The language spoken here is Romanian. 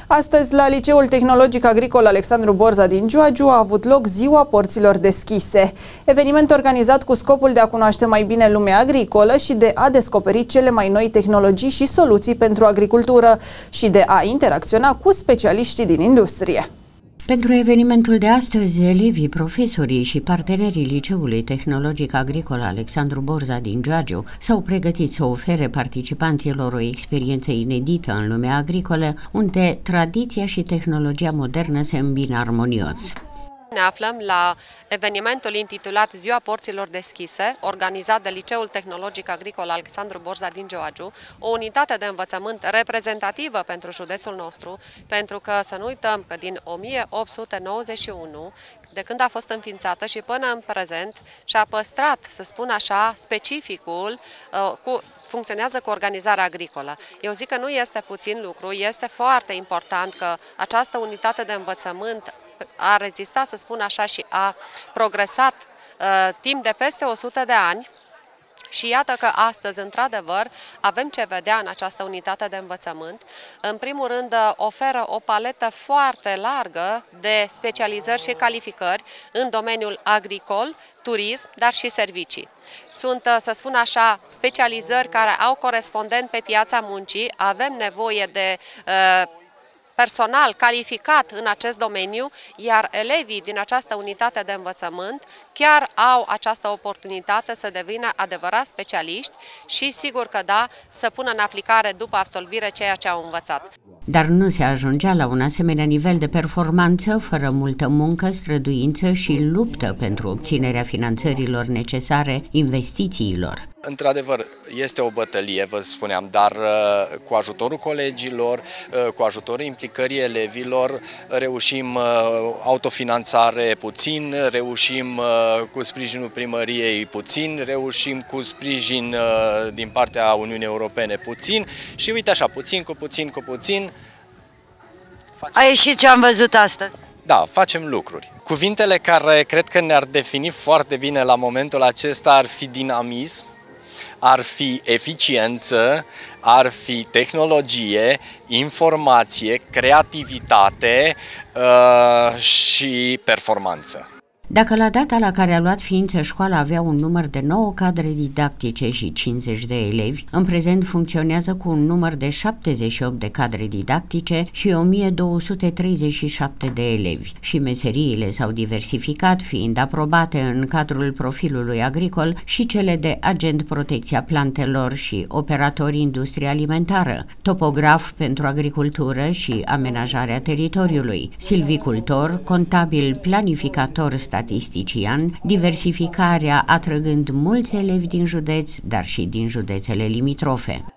Astăzi, la Liceul Tehnologic Agricol Alexandru Borza din Giurgiu a avut loc Ziua Porților Deschise, eveniment organizat cu scopul de a cunoaște mai bine lumea agricolă și de a descoperi cele mai noi tehnologii și soluții pentru agricultură și de a interacționa cu specialiștii din industrie. Pentru evenimentul de astăzi, elevii, profesorii și partenerii Liceului Tehnologic Agricol Alexandru Borza din Giurgiu s-au pregătit să ofere participanților o experiență inedită în lumea agricolă, unde tradiția și tehnologia modernă se îmbină armonios. Ne aflăm la evenimentul intitulat Ziua Porților Deschise, organizat de Liceul Tehnologic Agricol Alexandru Borza din Giurgiu, o unitate de învățământ reprezentativă pentru județul nostru, pentru că să nu uităm că din 1891, de când a fost înființată și până în prezent, și-a păstrat, să spun așa, specificul funcționează cu organizarea agricolă. Eu zic că nu este puțin lucru, este foarte important că această unitate de învățământ a rezistat, să spun așa, și a progresat timp de peste 100 de ani. Și iată că astăzi, într-adevăr, avem ce vedea în această unitate de învățământ. În primul rând, oferă o paletă foarte largă de specializări și calificări în domeniul agricol, turism, dar și servicii. Sunt, să spun așa, specializări care au corespondent pe piața muncii. Avem nevoie de personal calificat în acest domeniu, iar elevii din această unitate de învățământ chiar au această oportunitate să devină adevărați specialiști și, sigur că da, să pună în aplicare după absolvire ceea ce au învățat. Dar nu se ajungea la un asemenea nivel de performanță fără multă muncă, străduință și luptă pentru obținerea finanțărilor necesare investițiilor. Într-adevăr, este o bătălie, vă spuneam, dar cu ajutorul colegilor, cu ajutorul implicării elevilor, reușim autofinanțare puțin, reușim cu sprijinul primăriei puțin, reușim cu sprijin din partea Uniunii Europene puțin și uite așa, puțin cu puțin cu puțin. A ieșit ce am văzut astăzi. Da, facem lucruri. Cuvintele care cred că ne-ar defini foarte bine la momentul acesta ar fi dinamism, ar fi eficiență, ar fi tehnologie, informație, creativitate și performanță. Dacă la data la care a luat ființă școala avea un număr de 9 cadre didactice și 50 de elevi, în prezent funcționează cu un număr de 78 de cadre didactice și 1237 de elevi. Și meseriile s-au diversificat, fiind aprobate în cadrul profilului agricol și cele de agent protecția plantelor și operator industrie alimentară, topograf pentru agricultură și amenajarea teritoriului, silvicultor, contabil planificator statistician, diversificarea atrăgând mulți elevi din județ, dar și din județele limitrofe.